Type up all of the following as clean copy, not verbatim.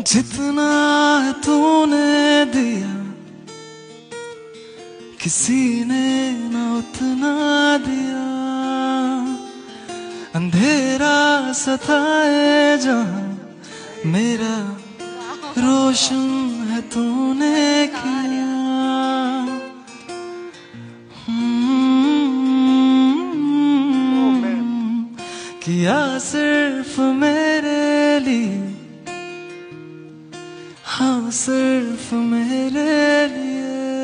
जितना तूने दिया किसी ने न उतना दिया। अंधेरा सताए जहां मेरा रोशन है तूने किया। किया सिर्फ मेरे लिए, हाँ सिर्फ मेरे लिए।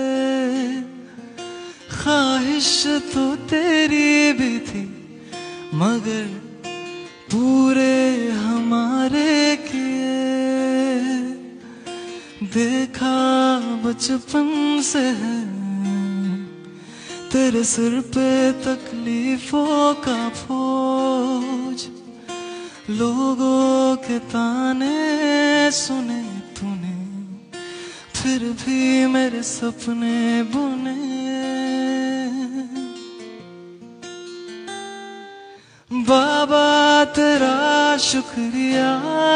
ख्वाहिश तो तेरी भी थी मगर पूरे हमारे किए। देखा बचपन से है तेरे सिर पे तकलीफों का बोझ। लोगों के ताने सुने तूने फिर भी मेरे सपने बुने। बाबा तेरा शुक्रिया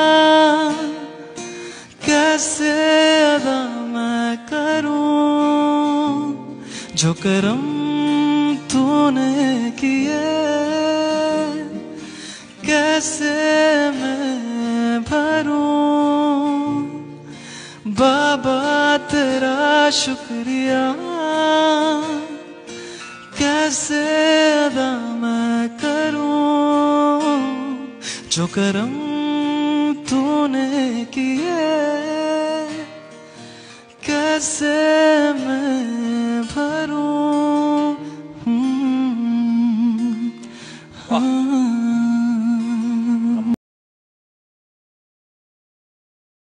कैसे अदा मैं करूं, जो करम तूने किए कैसे मैं भरूं। बाबा तेरा शुक्रिया कैसे अदा मैं करूं, जो करम तूने किए कैसे मैं भरूं।